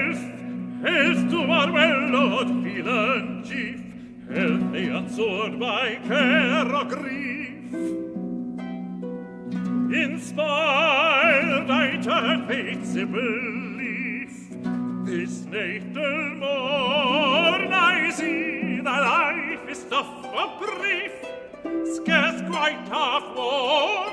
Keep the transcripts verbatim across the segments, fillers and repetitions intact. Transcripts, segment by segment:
health, health to our well Lord Hielan Chief, health they answered by care or grief. Inspired I turn faith's belief, this natal morn I see that life is stuff of brief, scarce quite half worn.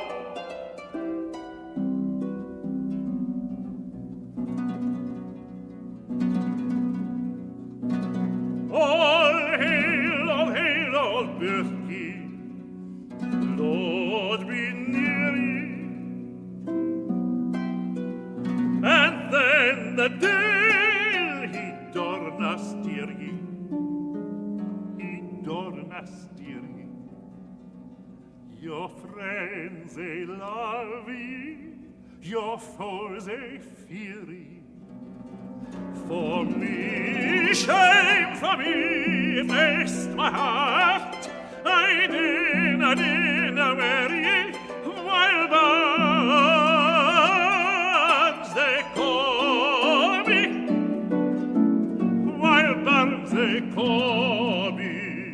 All hail, all hail, all birkie, Lord be near ye. And then the day he daurna steer ye, he daurna steer ye. Your friends they love ye, your foes they fear ye. For me, shame for me, neist my heart, I dinna, dinna weary, while birds they call me, while birds they call me.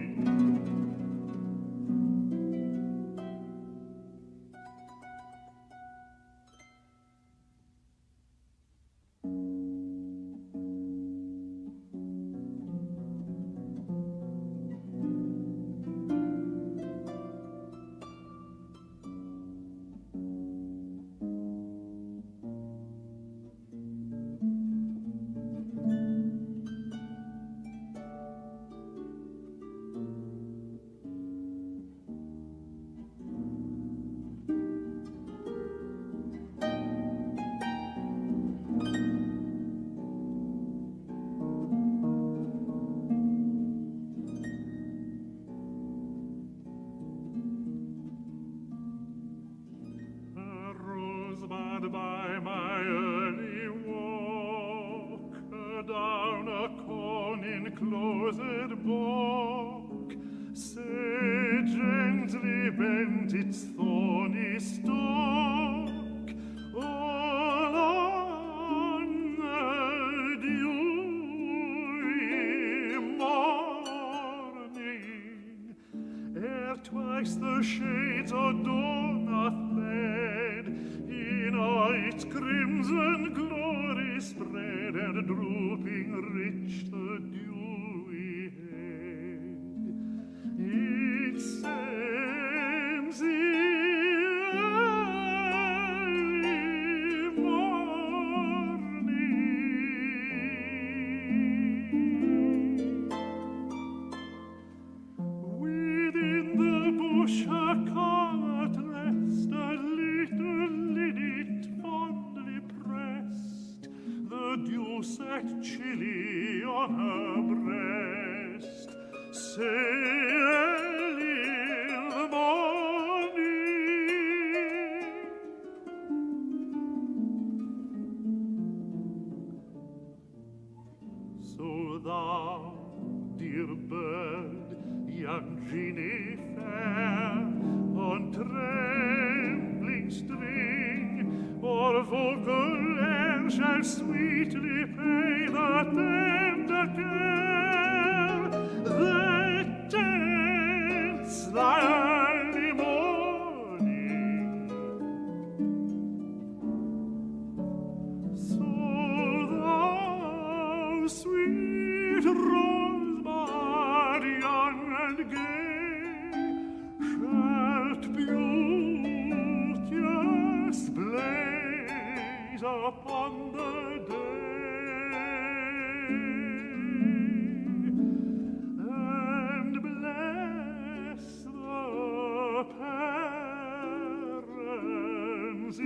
By my early walk, adown a corn-inclosèd bawk, say gently bent its thorny stalk, all on a dewy morning, ere twice the shades of daurna fled, in all its crimson glory spread, and drooping rich the dewy head. It sends the early morning. Within the bush a covert rest, a little linnet fondly pressed, the dew sat chilly on her breast. Say, early in the morning, so thou, dear bird, young Jenny fair, on trembling string or vocal air shall sweetly pay the tender care that tends thy early morning. So thou, sweet rosebud, young and gay, shalt beauteous blaze upon the day, and bless the parents'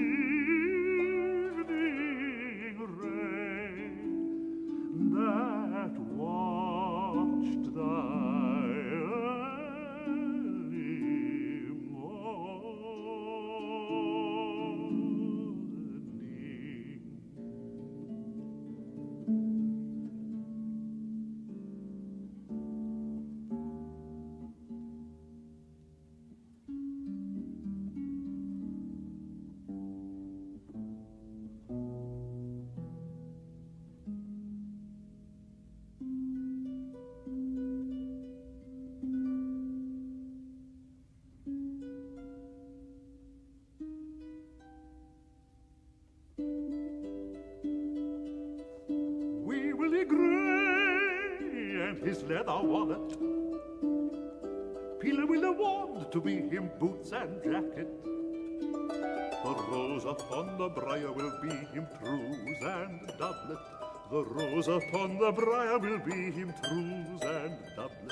evening ray that watched thy early morning. grey, and his leather wallet. Peeler will a wand to be him boots and jacket. The rose upon the briar will be him trews and doublet. The rose upon the briar will be him trews and doublet.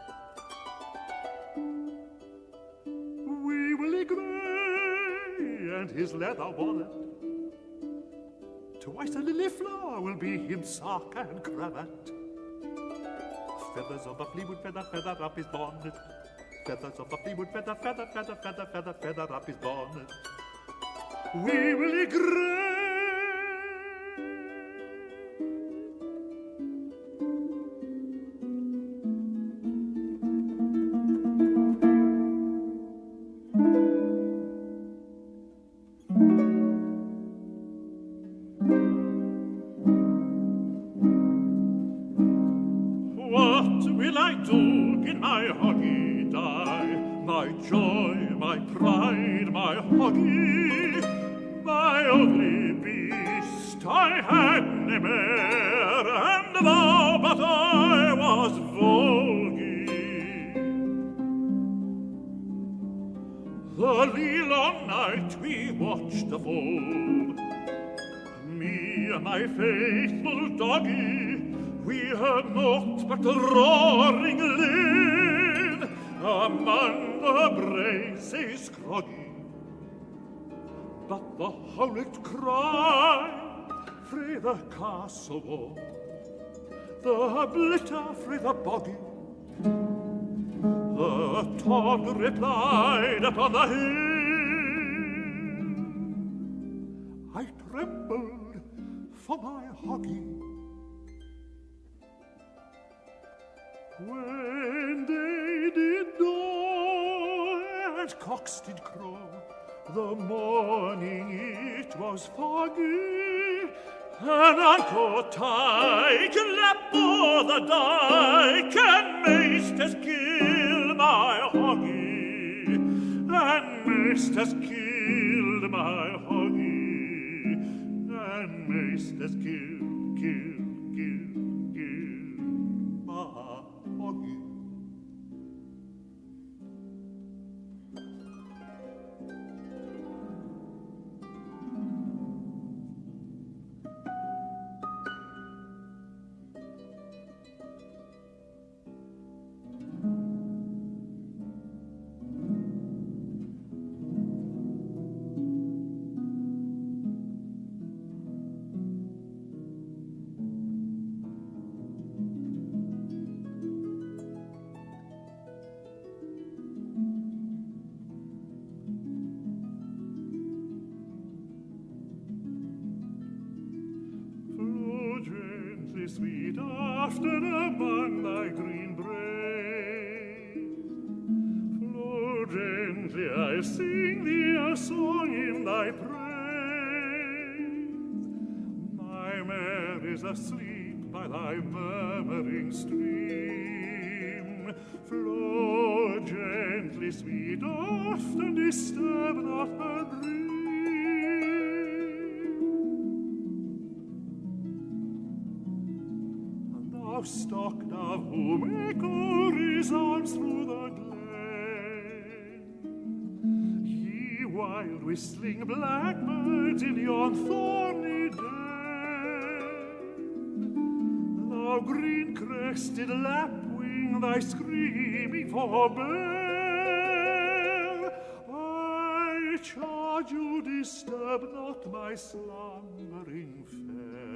Wee Willie Grey and his leather wallet. Twice a lily flower will be him sock and cravat. Feathers of a fleetwood feather, feather up his bonnet. Feathers of a fleetwood feather, feather, feather, feather, feather, feather up his bonnet. Wee Willie Grey. What will I do in my hoggy die? My joy, my pride, my hoggy, my ugly beast. I had nae mare, and thou but I was volgy. The Hielan night we watched the fold, me and my faithful doggy. We heard naught but the roaring linn among the braces scroggy. But the howlet cry frae the castle wall, the blitter frae the boggy, the tog replied upon the hill. I trembled for my hoggy. When they did dawn and cocks did crow, the morning it was foggy, and unco tyke lap o'er the dyke, and maisters killed my hoggy, and maisters killed my hoggy, and maisters killed, killed, killed, killed my hoggy. Sweet after among thy green braes, flow gently, I sing thee a song in thy praise. My mare is asleep by thy murmuring stream. Flow gently, sweet oft, and disturb not her dream. Stock dove whom echo resounds through the glen, ye wild whistling blackbirds in yon thorny den, thou green-crested lapwing, thy screaming forbear. I charge you, disturb not my slumbering fair.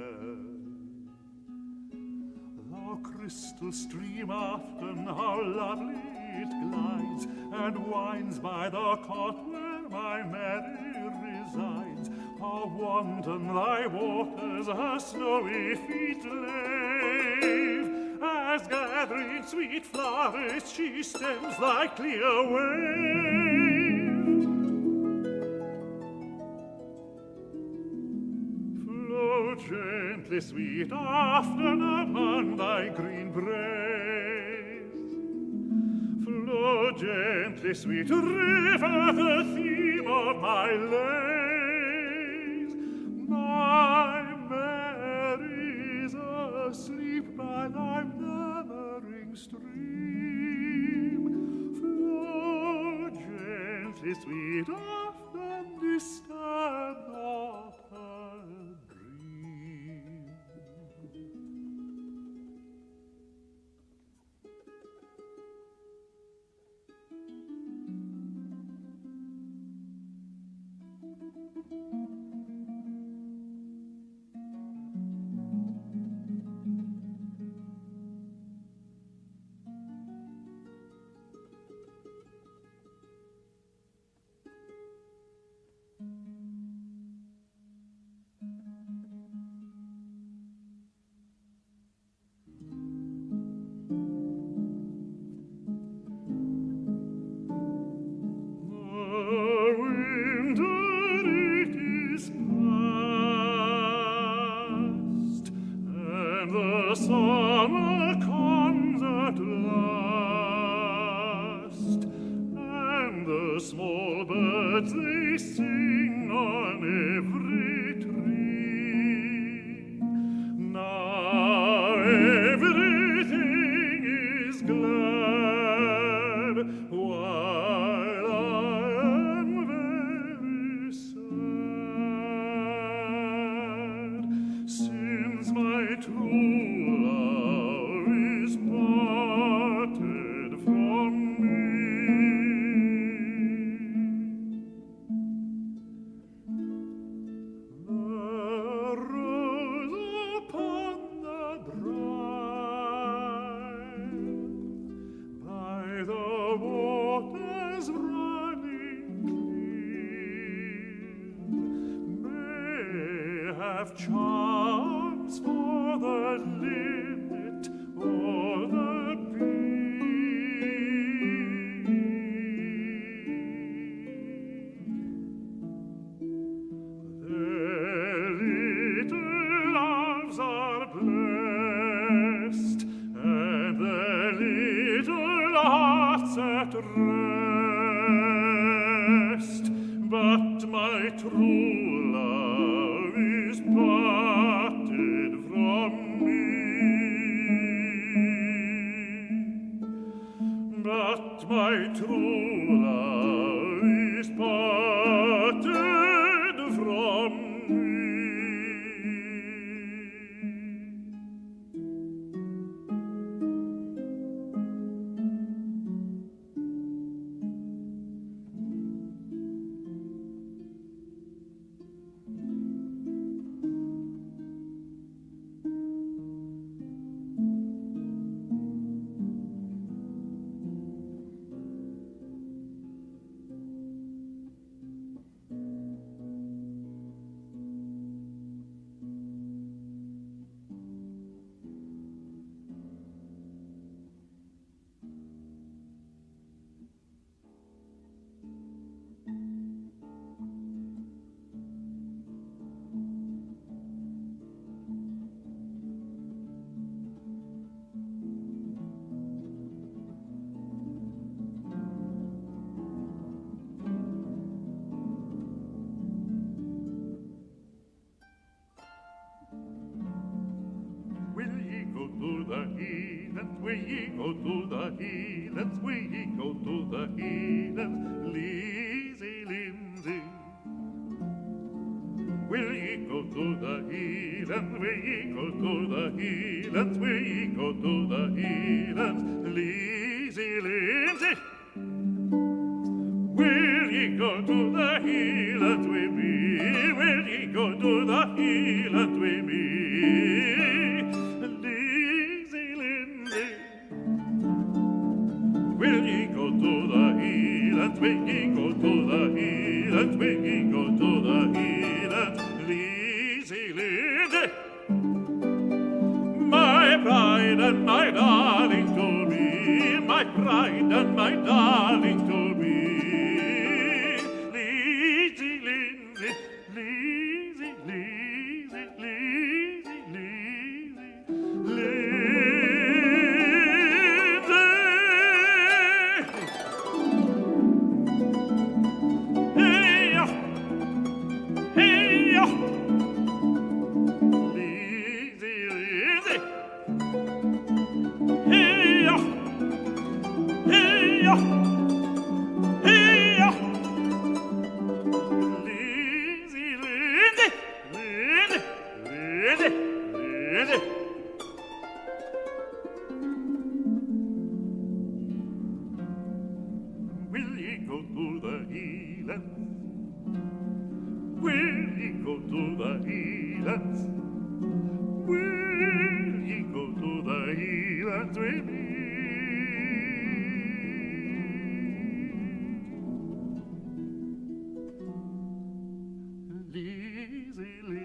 Crystal stream often, how lovely it glides, and winds by the cot where my Mary resides. How wanton thy waters her snowy feet lave, as gathering sweet flowers she stems thy clear wave. Flow gently, sweet Afton, among thy green braes. Flow gently, sweet river, the theme of my lays. My Mary's asleep. while I'm murmuring stream, flow gently, sweet, often disturb not her dream. Charms for the linnet or the bee. Their little lives are blessed, and their little hearts at rest. But my true love is parted from me. But my true love is parted from me. Will ye go to the Hielands? Will ye go to the Hielands? Lazy Lindsay. Will ye go to the Hielands? Will ye go to the Hielands? Will ye go to the Hielands? Lazy Lindsay. Will ye go to the Hielands with me? Will ye go to the Hielands with me? Will ye go to the Hielands? Will ye go to the Hielands? Will ye go to the Hielands? Lazy Lindsay, my pride and my darling to me, my pride and my darling to me. Lazy Lindsay, lazy, lazy, lazy, lazy, lazy. Highlands? Will ye go to the Hielands with me? Lazy